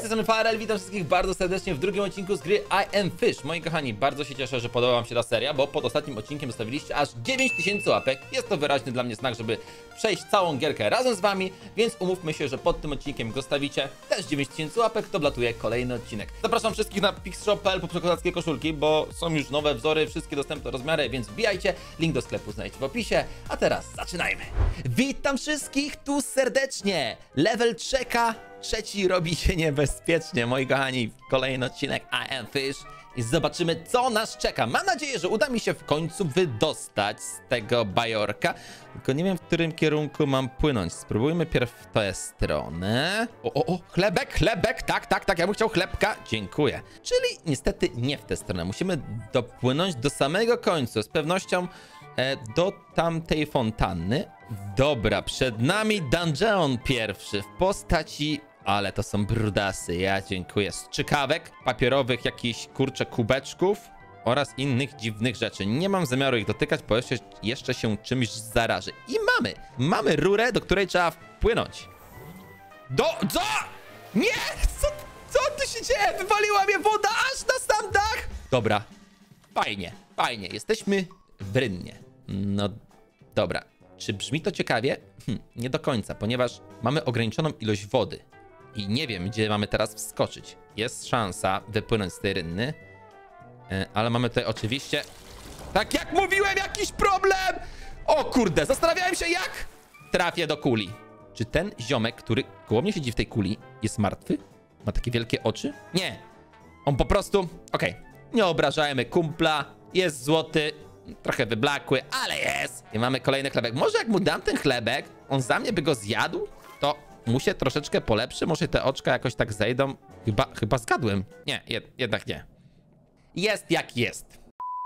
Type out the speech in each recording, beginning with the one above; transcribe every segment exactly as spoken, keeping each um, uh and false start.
tej strony Farel, witam wszystkich bardzo serdecznie w drugim odcinku z gry I Am Fish. Moi kochani, bardzo się cieszę, że podoba wam się ta seria, bo pod ostatnim odcinkiem zostawiliście aż dziewięć tysięcy łapek. Jest to wyraźny dla mnie znak, żeby przejść całą gierkę razem z wami, więc umówmy się, że pod tym odcinkiem zostawicie też dziewięć tysięcy łapek, to blatuje kolejny odcinek. Zapraszam wszystkich na pixshop kropka p l po przekozackie koszulki, bo są już nowe wzory, wszystkie dostępne rozmiary, więc wbijajcie. Link do sklepu znajdziecie w opisie, a teraz zaczynajmy. Witam wszystkich tu serdecznie. Level czeka. Trzeci robi się niebezpiecznie, moi kochani. Kolejny odcinek I Am Fish i zobaczymy, co nas czeka. Mam nadzieję, że uda mi się w końcu wydostać z tego bajorka. Tylko nie wiem, w którym kierunku mam płynąć. Spróbujmy pierw w tę stronę. O, o, o, chlebek, chlebek, tak, tak, tak, ja bym chciał chlebka. Dziękuję. Czyli niestety nie w tę stronę. Musimy dopłynąć do samego końca. Z pewnością e, do tamtej fontanny. Dobra, przed nami dungeon pierwszy w postaci... Ale to są brudasy, ja dziękuję. Strzykawek, papierowych jakichś, kurczę, kubeczków oraz innych dziwnych rzeczy. Nie mam zamiaru ich dotykać, bo jeszcze, jeszcze się czymś zaraży. I mamy, mamy rurę, do której trzeba wpłynąć. Do... co? Nie! Co, co tu się dzieje? Wywaliła mnie woda aż na sam dach! Dobra, fajnie, fajnie. Jesteśmy w rynnie. No, dobra. Czy brzmi to ciekawie? Hm, nie do końca, ponieważ mamy ograniczoną ilość wody. I nie wiem, gdzie mamy teraz wskoczyć. Jest szansa wypłynąć z tej rynny. Ale mamy tutaj oczywiście... Tak jak mówiłem, jakiś problem! O kurde, zastanawiałem się, jak trafię do kuli. Czy ten ziomek, który koło mnie siedzi w tej kuli, jest martwy? Ma takie wielkie oczy? Nie. On po prostu... Okej, okay. Nie obrażajmy kumpla. Jest złoty. Trochę wyblakły, ale jest. I mamy kolejny chlebek. Może jak mu dam ten chlebek, on za mnie by go zjadł, to... mu się troszeczkę polepszy, może te oczka jakoś tak zejdą. Chyba, chyba zgadłem. Nie, jed, jednak nie. Jest jak jest.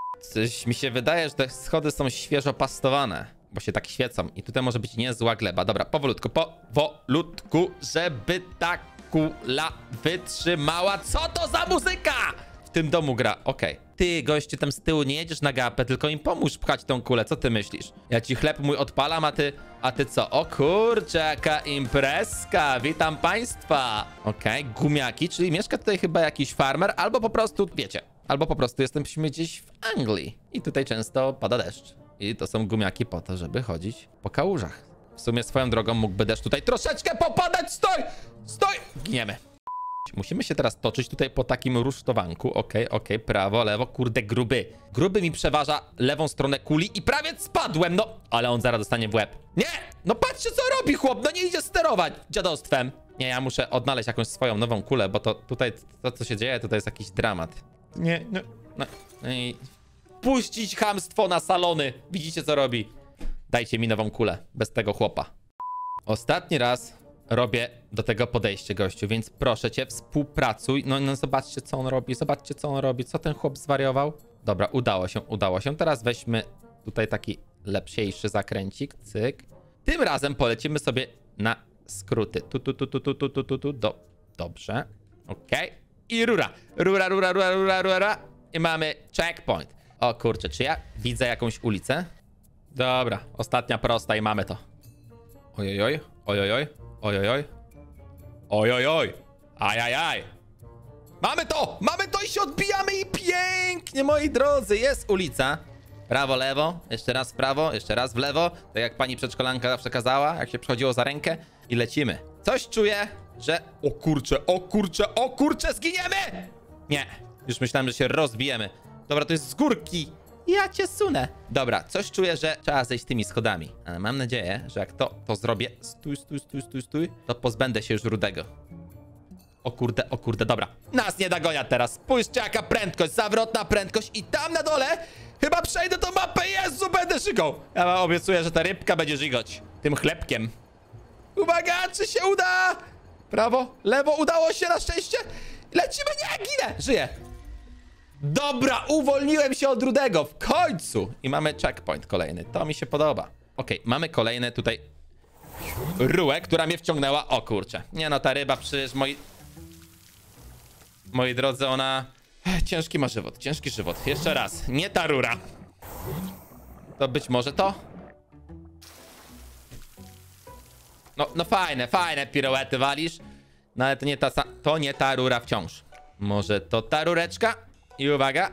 Coś mi się wydaje, że te schody są świeżo pastowane, bo się tak świecą. I tutaj może być niezła gleba. Dobra, powolutku, powolutku, żeby ta kula wytrzymała. Co to za muzyka? W tym domu gra, okej. Okay. Ty, gościu, tam z tyłu nie jedziesz na gapę, tylko im pomóż pchać tą kulę. Co ty myślisz? Ja ci chleb mój odpalam, a ty... A ty co? O kurczę, jaka imprezka. Witam państwa. Okej, okay. Gumiaki, czyli mieszka tutaj chyba jakiś farmer, albo po prostu, wiecie, albo po prostu jesteśmy gdzieś w Anglii. I tutaj często pada deszcz. I to są gumiaki po to, żeby chodzić po kałużach. W sumie swoją drogą mógłby deszcz tutaj troszeczkę popadać. Stój! Stój! Gniemy. Musimy się teraz toczyć tutaj po takim rusztowanku. Okej, okay, okej, okay. Prawo, lewo. Kurde, gruby. Gruby mi przeważa lewą stronę kuli i prawie spadłem, no. Ale on zaraz dostanie w łeb. Nie! No patrzcie, co robi chłop. No nie idzie sterować dziadostwem. Nie, ja muszę odnaleźć jakąś swoją nową kulę, bo to tutaj, to co się dzieje, tutaj jest jakiś dramat. Nie, no, no, no i... Puścić chamstwo na salony. Widzicie, co robi? Dajcie mi nową kulę. Bez tego chłopa. Ostatni raz... robię do tego podejście, gościu, więc proszę cię, współpracuj. No, no zobaczcie, co on robi, zobaczcie, co on robi. Co ten chłop zwariował? Dobra, udało się, udało się. Teraz weźmy tutaj taki lepsiejszy zakręcik, cyk. Tym razem polecimy sobie na skróty. Tu, tu, tu, tu, tu, tu, tu, tu, tu, do. Dobrze, okej. Okay. I rura, rura, rura, rura, rura, rura. I mamy checkpoint. O kurczę, czy ja widzę jakąś ulicę? Dobra, ostatnia prosta i mamy to. Ojojoj, ojojoj. Ojojoj. Ojojoj. Ajajaj. Mamy to! Mamy to i się odbijamy i pięknie, moi drodzy. Jest ulica. Prawo, lewo. Jeszcze raz w prawo, jeszcze raz w lewo. Tak jak pani przedszkolanka zawsze kazała, jak się przechodziło za rękę. I lecimy. Coś czuję, że... O kurczę, o kurczę, o kurczę, zginiemy! Nie. Już myślałem, że się rozbijemy. Dobra, to jest z górki. Ja cię sunę. Dobra, coś czuję, że trzeba zejść tymi schodami. Ale mam nadzieję, że jak to, to zrobię... Stój, stój, stój, stój, stój. To pozbędę się już rudego. O kurde, o kurde, dobra. Nas nie dogonią teraz. Spójrzcie, jaka prędkość, zawrotna prędkość. I tam na dole chyba przejdę tą mapę. Jezu, będę żygał. Ja wam obiecuję, że ta rybka będzie żygać tym chlebkiem. Uwaga, czy się uda? Prawo, lewo, udało się na szczęście. Lecimy, nie, ginę. Żyję. Dobra, uwolniłem się od rudego. W końcu. I mamy checkpoint kolejny. To mi się podoba. Okej, okay, mamy kolejne tutaj rułę, która mnie wciągnęła. O kurczę. Nie no, ta ryba przecież moi... Moi drodzy, ona... Ciężki ma żywot, ciężki żywot. Jeszcze raz. Nie ta rura. To być może to? No, no fajne, fajne piruety walisz. No ale to nie ta, sa- to nie ta rura wciąż. Może to ta rureczka? I uwaga.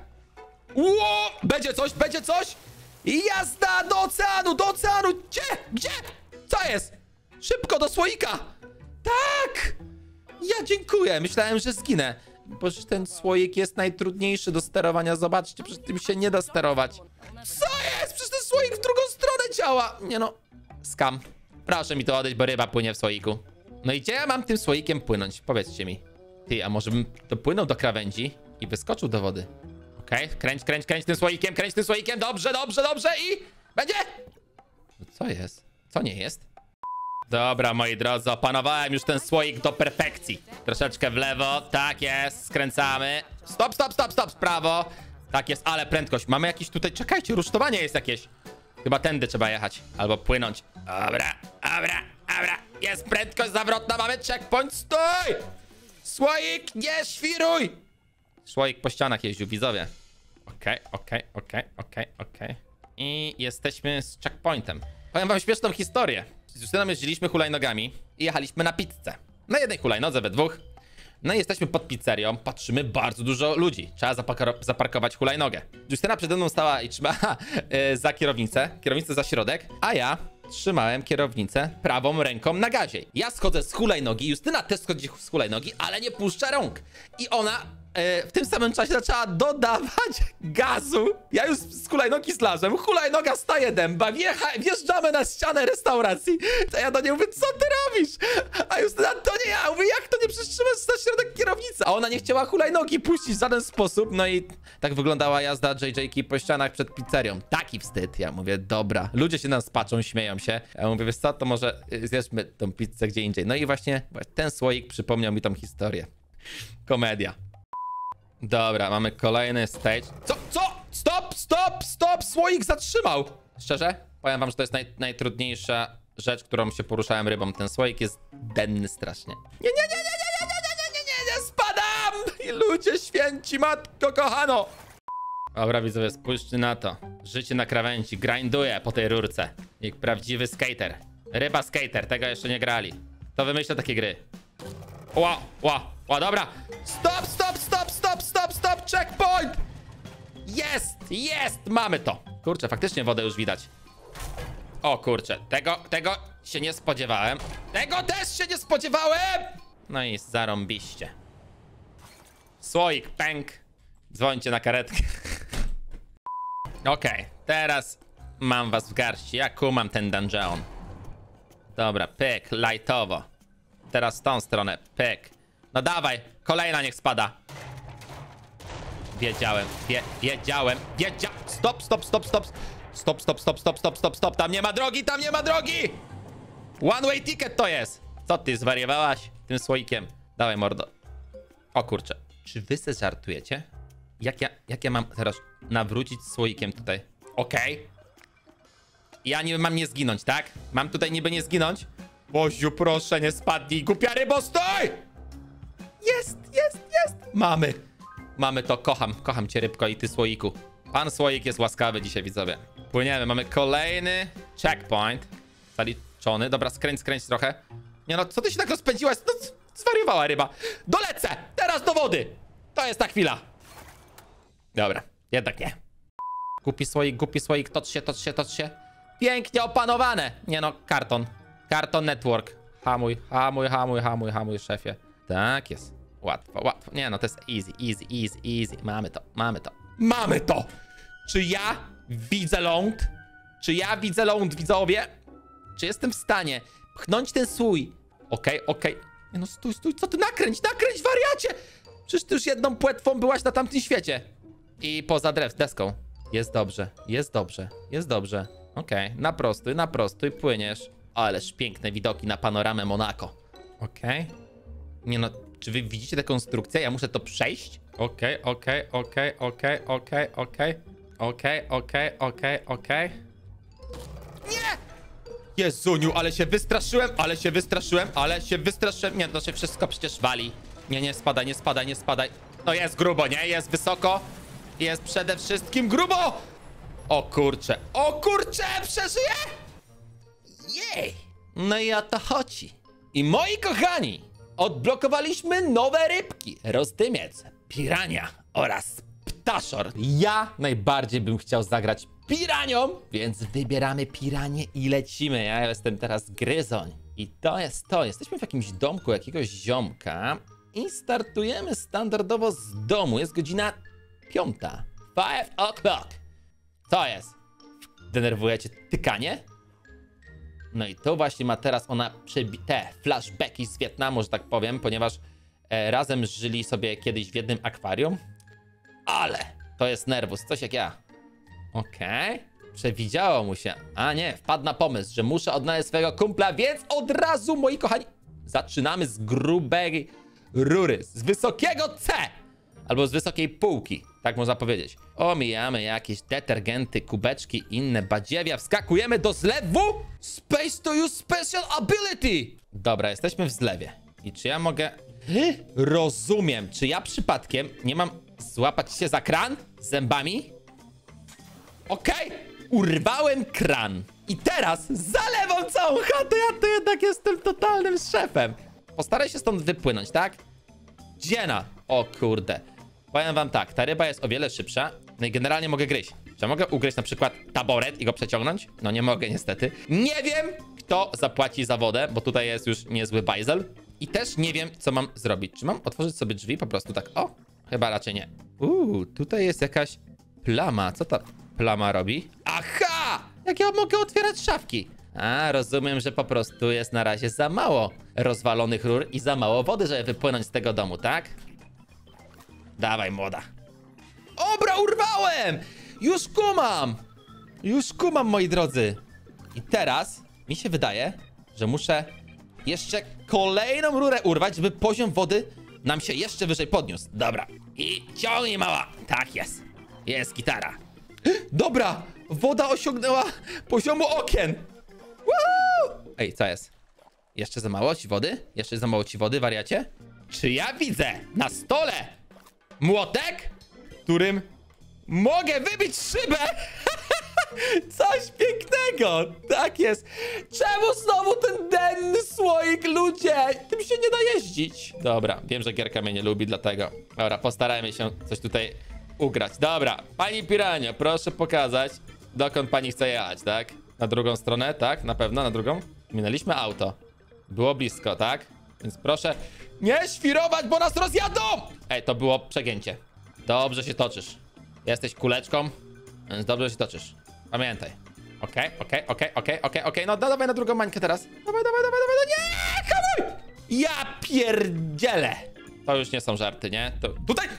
Ło! Będzie coś, będzie coś! I jazda do oceanu, do oceanu! Gdzie? Gdzie? Co jest? Szybko do słoika! Tak! Ja dziękuję. Myślałem, że zginę. Bo ten słoik jest najtrudniejszy do sterowania. Zobaczcie, przecież tym się nie da sterować. Co jest? Przecież ten słoik w drugą stronę działa. Nie no, skam. Proszę mi to odejść, bo ryba płynie w słoiku. No i gdzie ja mam tym słoikiem płynąć? Powiedzcie mi. Ty, a może bym dopłynął do krawędzi i wyskoczył do wody? Okej, okay. kręć, kręć, kręć tym słoikiem, kręć tym słoikiem. Dobrze, dobrze, dobrze i... Będzie! No co jest? Co nie jest? Dobra, moi drodzy, opanowałem już ten słoik do perfekcji. Troszeczkę w lewo, tak jest, skręcamy. Stop, stop, stop, stop, w prawo. Tak jest, ale prędkość. Mamy jakieś tutaj, czekajcie, rusztowanie jest jakieś. Chyba tędy trzeba jechać, albo płynąć. Dobra, dobra, dobra. Jest prędkość zawrotna, mamy checkpoint, stój! Słoik, nie świruj! Słoik po ścianach jeździł, widzowie. Okej, okej, okej, okej, okej. I jesteśmy z checkpointem. Powiem wam śmieszną historię. Z Justyną jeździliśmy hulajnogami i jechaliśmy na pizzę. Na jednej hulajnodze we dwóch. No i jesteśmy pod pizzerią, patrzymy, bardzo dużo ludzi. Trzeba zaparkować hulajnogę. Justyna przede mną stała i trzymała yy, za kierownicę, kierownicę za środek, a ja trzymałem kierownicę prawą ręką na gazie. Ja schodzę z hulajnogi, Justyna też schodzi z hulajnogi, ale nie puszcza rąk. I ona yy, w tym samym czasie zaczęła dodawać gazu. Ja już z hulajnogi zlazłem, hulajnoga staje dęba, wjecha, wjeżdżamy na ścianę restauracji. To ja do niej mówię, co ty robisz? A Justyna, to nie ja. Mówię, jak to nie przytrzymasz na środek kierownicy? A ona nie chciała hulajnogi puścić w żaden sposób. No i tak wyglądała jazda J J Ki po ścianach przed pizzerią. Taki wstyd. Ja mówię, dobra. Ludzie się nas patrzą, śmieją się. Ja mówię, wiesz co, to może zjedzmy tą pizzę gdzie indziej. No i właśnie ten słoik przypomniał mi tą historię. Komedia. Dobra, mamy kolejny stage. Co? Co? Stop, stop, stop! Słoik zatrzymał! Szczerze? Powiem wam, że to jest naj, najtrudniejsza rzecz, którą się poruszałem rybą. Ten słoik jest denny strasznie. Nie, nie, nie, nie, nie, nie, nie, nie, nie, nie, nie, spadam! I ludzie święci, matko kochano! Dobra, widzowie, spójrzcie na to. Życie na krawędzi, grinduje po tej rurce. Jak prawdziwy skater. Ryba skater, tego jeszcze nie grali. To wymyśla takie gry. Ła, ła, ła, dobra. Stop, stop, stop, stop, stop, stop, checkpoint! Jest, jest, mamy to. Kurczę, faktycznie wodę już widać. O kurczę, tego, tego się nie spodziewałem. Tego też się nie spodziewałem! No i zarąbiście. Słoik, pęk. Dzwońcie na karetkę. Okej, okay, teraz mam was w garści. Ja kumam ten dungeon. Dobra, pyk, lightowo. Teraz w tą stronę, pyk. No dawaj, kolejna niech spada. Wiedziałem, wie, wiedziałem, wiedziałem. Stop, stop, stop, stop. Stop, stop, stop, stop, stop, stop, stop. Tam nie ma drogi, tam nie ma drogi! One way ticket to jest. Co ty, zwariowałaś tym słoikiem? Dawaj, mordo. O kurczę. Czy wy se żartujecie? Jak ja, jak ja mam teraz nawrócić słoikiem tutaj? Okej. Okay. Ja niby mam nie zginąć, tak? Mam tutaj niby nie zginąć? Boziu, proszę, nie spadnij. Głupia rybo, stój! Jest, jest, jest. Mamy. Mamy to, kocham, kocham cię, rybko, i ty, słoiku. Pan słoik jest łaskawy dzisiaj, widzowie. Płyniemy, mamy kolejny checkpoint. Zaliczony. Dobra, skręć, skręć trochę. Nie no, co ty się tak rozpędziłaś? No, zwariowała ryba. Dolecę! Teraz do wody! To jest ta chwila. Dobra, jednak nie. Głupi słoik, głupi słoik, tocz się, tocz się, tocz się. Pięknie opanowane. Nie no, karton. Karton Network. Hamuj, hamuj, hamuj, hamuj, hamuj, szefie. Tak jest. Łatwo, łatwo. Nie no, to jest easy, easy, easy, easy. Mamy to, mamy to. Mamy to! Czy ja widzę ląd? Czy ja widzę ląd, widzowie? Czy jestem w stanie pchnąć ten słój? Okej, okay, okej. Okay. Nie no, stój, stój, co ty? Nakręć, nakręć, wariacie! Przecież ty już jedną płetwą byłaś na tamtym świecie. I poza drew, deską. Jest dobrze, jest dobrze, jest dobrze. Okej, okay. Na prosty, na prosty, płyniesz. Ależ piękne widoki na panoramę Monako. Okej. Okay. Nie no, czy wy widzicie tę konstrukcję? Ja muszę to przejść? Okej, okej, okej, okej, okej, okej. Okej, okej, okej, okej. Nie! Jezuniu, ale się wystraszyłem, ale się wystraszyłem, ale się wystraszyłem. Nie, to się wszystko przecież wali. Nie, nie spadaj, nie spadaj, nie spadaj. No jest grubo, nie? Jest wysoko. Jest przede wszystkim grubo! O kurcze, o kurcze, przeżyję! Jej! No i o to chodzi. I moi kochani, Odblokowaliśmy nowe rybki. Rozdymiec, pirania oraz ptaszor. Ja najbardziej bym chciał zagrać piranią, więc wybieramy piranię i lecimy. Ja jestem teraz gryzoń. I to jest to. Jesteśmy w jakimś domku jakiegoś ziomka i startujemy standardowo z domu. Jest godzina piąta. Five o'clock. Co jest? Denerwujecie tykanie? No i to właśnie ma teraz ona te flashbacki z Wietnamu, że tak powiem, ponieważ e, razem żyli sobie kiedyś w jednym akwarium. Ale to jest nerwus, coś jak ja. Okej. Okay. Przewidziało mu się. A nie, wpadł na pomysł, że muszę odnaleźć swojego kumpla, więc od razu, moi kochani, zaczynamy z grubej rury, z wysokiego C. Albo z wysokiej półki, tak można powiedzieć. Omijamy jakieś detergenty, kubeczki, inne badziewia. Wskakujemy do zlewu. Space to use special ability. Dobra, jesteśmy w zlewie. I czy ja mogę... Rozumiem. Czy ja przypadkiem nie mam złapać się za kran z zębami? Okej. Okay. Urwałem kran. I teraz zalewam całą chatę. Ja to jednak jestem totalnym szefem. Postaraj się stąd wypłynąć, tak? Dziena. O kurde. Powiem wam tak, ta ryba jest o wiele szybsza. No i generalnie mogę gryźć. Czy ja mogę ugryźć na przykład taboret i go przeciągnąć? No nie mogę niestety. Nie wiem, kto zapłaci za wodę, bo tutaj jest już niezły bajzel. I też nie wiem, co mam zrobić. Czy mam otworzyć sobie drzwi po prostu tak? O, chyba raczej nie. Uuu, tutaj jest jakaś plama. Co ta plama robi? Aha! Jak ja mogę otwierać szafki? A, rozumiem, że po prostu jest na razie za mało rozwalonych rur i za mało wody, żeby wypłynąć z tego domu, tak? Dawaj, młoda. Obra, urwałem! Już kumam! Już kumam, moi drodzy. I teraz mi się wydaje, że muszę jeszcze kolejną rurę urwać, żeby poziom wody nam się jeszcze wyżej podniósł. Dobra. I ciągnij, mała. Tak jest. Jest gitara. Dobra. Woda osiągnęła poziomu okien. Woohoo! Ej, co jest? Jeszcze za mało ci wody? Jeszcze za mało ci wody, wariacie? Czy ja widzę na stole młotek, którym mogę wybić szybę? Coś pięknego. Tak jest. Czemu znowu ten denny słoik, ludzie? Tym się nie da jeździć. Dobra, wiem, że gierka mnie nie lubi, dlatego. Dobra, postarajmy się coś tutaj ugrać. Dobra, pani Piranio, proszę pokazać, dokąd pani chce jechać, tak? Na drugą stronę, tak? Na pewno, na drugą? Minęliśmy auto. Było blisko, tak? Więc proszę nie świrować, bo nas rozjadą! Ej, to było przegięcie. Dobrze się toczysz. Jesteś kuleczką, więc dobrze się toczysz. Pamiętaj. Okej, okej, okej, okej, okej, okej. No dawaj na drugą mańkę teraz. Dawaj, dawaj, dawaj, dawaj. No nie, hamuj! Ja pierdzielę. To już nie są żarty, nie? To tutaj!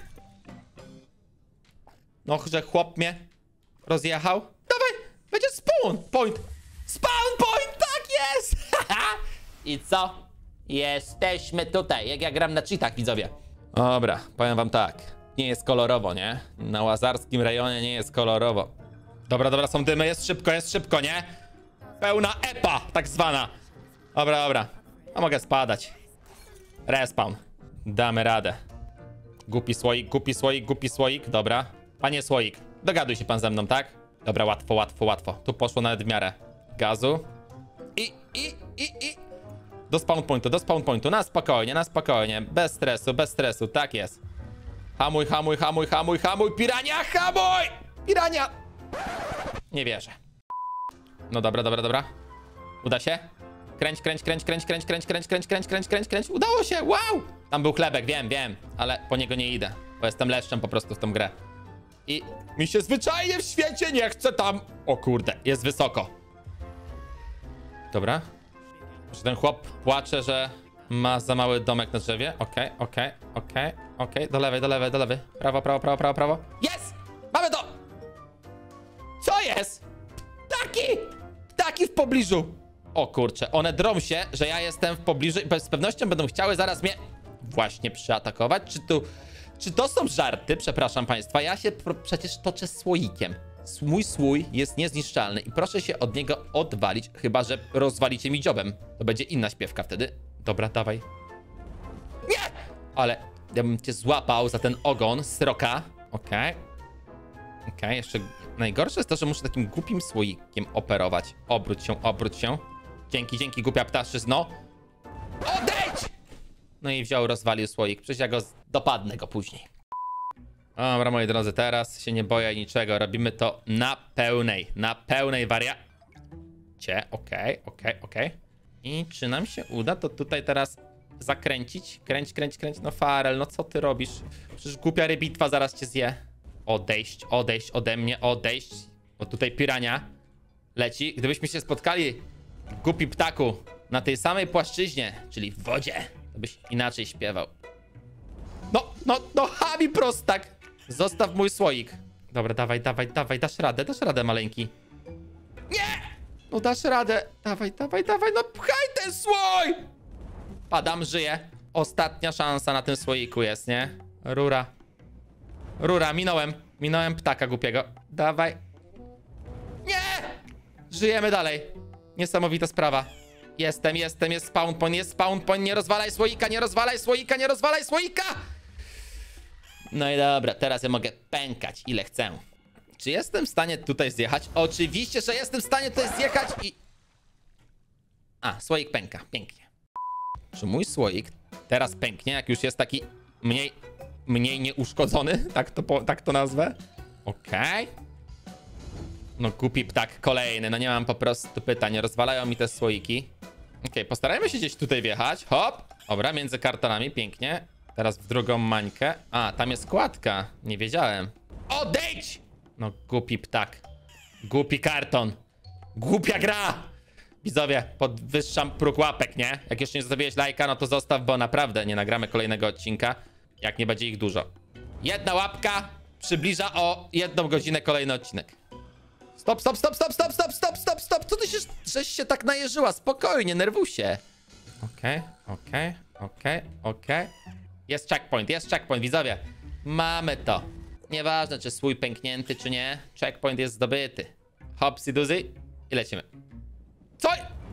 No, że chłop mnie rozjechał. Dawaj, będzie spawn point. Spawn point, tak jest! I co? Jesteśmy tutaj, jak ja gram na cheatach, widzowie. Dobra, powiem wam tak. Nie jest kolorowo, nie? Na łazarskim rejonie nie jest kolorowo. Dobra, dobra, są dymy, jest szybko, jest szybko, nie? Pełna epa, tak zwana. Dobra, dobra. A mogę spadać. Respawn. Damy radę. Głupi słoik, głupi słoik, głupi słoik. Dobra. Panie słoik, dogaduj się pan ze mną, tak? Dobra, łatwo, łatwo, łatwo. Tu poszło nawet w miarę gazu. I, i, i, i. Do spawn pointu, do spawn pointu. Na spokojnie, na spokojnie. Bez stresu, bez stresu, tak jest. Hamuj, hamuj, hamuj, hamuj, hamuj. Pirania, hamuj! Pirania! Nie wierzę. No dobra, dobra, dobra. Uda się? Kręć, kręć, kręć, kręć, kręć, kręć, kręć, kręć, kręć, kręć, kręć, kręć. Udało się, wow! Tam był chlebek, wiem, wiem. Ale po niego nie idę, bo jestem leszczem po prostu w tą grę. I mi się zwyczajnie w świecie nie chce tam... O kurde, jest wysoko. Dobra. Że ten chłop płacze, że ma za mały domek na drzewie. Okej, okay, okej, okay, okej, okay, okej. Okay. Do lewej, do lewej, do lewej. Prawo, prawo, prawo, prawo, prawo. Jest! Mamy to! Co jest? Ptaki! Ptaki w pobliżu. O kurczę, one drą się, że ja jestem w pobliżu i z pewnością będą chciały zaraz mnie właśnie przyatakować. Czy tu... Czy to są żarty? Przepraszam państwa. Ja się przecież toczę słoikiem. Mój słój jest niezniszczalny i proszę się od niego odwalić, chyba że rozwalicie mi dziobem. To będzie inna śpiewka wtedy. Dobra, dawaj. Nie! Ale ja bym cię złapał za ten ogon sroka. Okej. Okay. Okej, okay, jeszcze najgorsze jest to, że muszę takim głupim słoikiem operować. Obróć się, obróć się. Dzięki, dzięki, głupia ptaszyzno. Odejdź! No i wziął, rozwalił słoik. Przecież ja go z- dopadnę go później. Dobra, moi drodzy, teraz się nie boję niczego. Robimy to na pełnej, na pełnej wariacie. Okej, okej, okej. I czy nam się uda to tutaj teraz zakręcić? Kręć, kręć, kręć. No Farel, no co ty robisz? Przecież głupia rybitwa zaraz cię zje. Odejść, odejść ode mnie, odejść. Bo tutaj pirania leci. Gdybyśmy się spotkali, głupi ptaku, na tej samej płaszczyźnie, czyli w wodzie, to byś inaczej śpiewał. No, no, no, Habi prostak! Zostaw mój słoik. Dobra, dawaj, dawaj, dawaj, dasz radę, dasz radę, maleńki. Nie! No dasz radę. Dawaj, dawaj, dawaj, no pchaj ten słoj! Padam, żyję. Ostatnia szansa na tym słoiku jest, nie? Rura. Rura, minąłem. Minąłem ptaka głupiego. Dawaj. Nie! Żyjemy dalej. Niesamowita sprawa. Jestem, jestem, jest spawn point, jest spawn point. Nie rozwalaj słoika, nie rozwalaj słoika, nie rozwalaj słoika! No i dobra, teraz ja mogę pękać ile chcę. Czy jestem w stanie tutaj zjechać? Oczywiście, że jestem w stanie tutaj zjechać i... A, słoik pęka, pięknie. Czy mój słoik teraz pęknie, jak już jest taki mniej, mniej nieuszkodzony? Tak to, po, tak to nazwę? Okej. Okay. No głupi ptak kolejny, no nie mam po prostu pytań. Rozwalają mi te słoiki. Okej, okay, postarajmy się gdzieś tutaj wjechać. Hop! Dobra, między kartonami, pięknie. Teraz w drugą mańkę. A, tam jest kładka. Nie wiedziałem. Odejdź! No głupi ptak. Głupi karton. Głupia gra! Widzowie, podwyższam próg łapek, nie? Jak jeszcze nie zostawiłeś lajka, no to zostaw, bo naprawdę nie nagramy kolejnego odcinka, jak nie będzie ich dużo. Jedna łapka przybliża o jedną godzinę kolejny odcinek. Stop, stop, stop, stop, stop, stop, stop, stop, stop! Co ty się, żeś się tak najeżyła? Spokojnie, nerwusie. Okej, okej, okej, okej. Jest checkpoint, jest checkpoint, widzowie. Mamy to. Nieważne, czy słój pęknięty, czy nie. Checkpoint jest zdobyty. Hopsy duzy i lecimy. Co?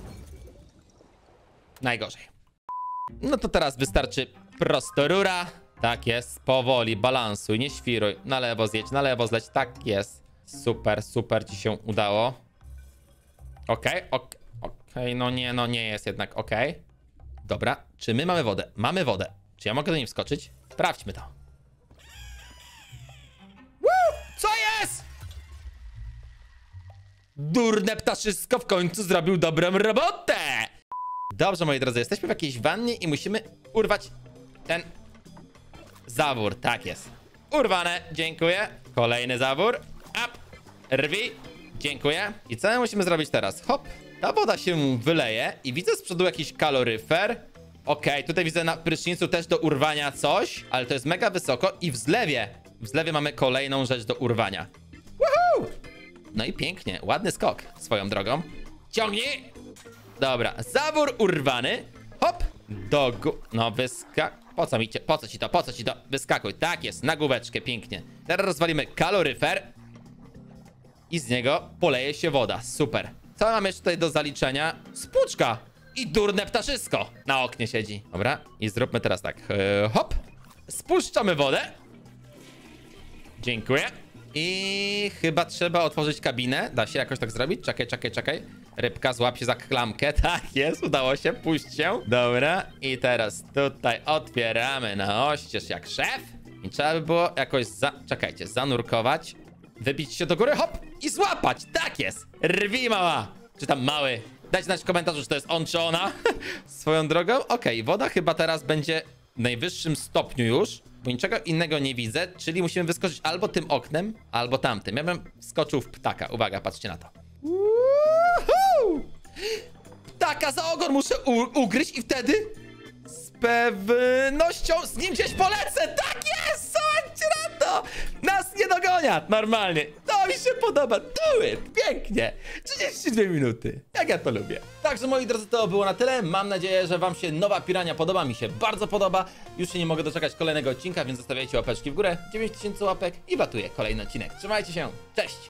Najgorzej. No to teraz wystarczy prosto rura. Tak jest, powoli, balansuj, nie świruj. Na lewo zjedź, na lewo zleć, tak jest. Super, super ci się udało. Okej, okay, okej, okay, okay, no nie, no nie jest jednak okej. Okay. Dobra, czy my mamy wodę? Mamy wodę. Czy ja mogę do niej wskoczyć? Sprawdźmy to. Woo! Co jest? Durne ptaszysko w końcu zrobił dobrą robotę. Dobrze, moi drodzy, jesteśmy w jakiejś wannie i musimy urwać ten zawór. Tak jest. Urwane, dziękuję. Kolejny zawór. Up. Rwi. Dziękuję. I co my musimy zrobić teraz? Hop. Ta woda się wyleje i widzę z przodu jakiś kaloryfer. Okej, okay, tutaj widzę na prysznicu też do urwania coś, ale to jest mega wysoko i w zlewie. W zlewie mamy kolejną rzecz do urwania. Woohoo! No i pięknie, ładny skok swoją drogą. Ciągnij! Dobra, zawór urwany. Hop! Do gó... No wyskak... Po co mi cię? Po co ci to? Po co ci to? Wyskakuj. Tak jest, na główeczkę, pięknie. Teraz rozwalimy kaloryfer. I z niego poleje się woda. Super. Co mamy jeszcze tutaj do zaliczenia? Spłuczka! I durne ptaszysko na oknie siedzi. Dobra, i zróbmy teraz tak. Yy, hop! Spuszczamy wodę. Dziękuję. I chyba trzeba otworzyć kabinę. Da się jakoś tak zrobić? Czekaj, czekaj, czekaj. Rybka, złap się za klamkę. Tak jest, udało się, puść się. Dobra, i teraz tutaj otwieramy na oścież jak szef. I trzeba by było jakoś za... Czekajcie, zanurkować. Wybić się do góry, hop! I złapać, tak jest. Rwi mała. Czy tam mały. Dajcie znać w komentarzu, czy to jest on, czy ona. Swoją drogą, okej, okay, woda chyba teraz będzie w najwyższym stopniu już. Bo niczego innego nie widzę, czyli musimy wyskoczyć albo tym oknem, albo tamtym. Ja bym wskoczył w ptaka. Uwaga, patrzcie na to. Woohoo! Ptaka za ogon muszę ugryźć i wtedy z pewnością z nim gdzieś polecę. Tak jest! Słuchajcie na to! Nas nie dogonią normalnie. To mi się podoba. Do it! Pięknie! trzydzieści dwie minuty. Jak ja to lubię. Także moi drodzy, to było na tyle. Mam nadzieję, że wam się nowa pirania podoba. Mi się bardzo podoba. Już się nie mogę doczekać kolejnego odcinka, więc zostawiajcie łapeczki w górę. dziewięć tysięcy łapek i watuję kolejny odcinek. Trzymajcie się. Cześć!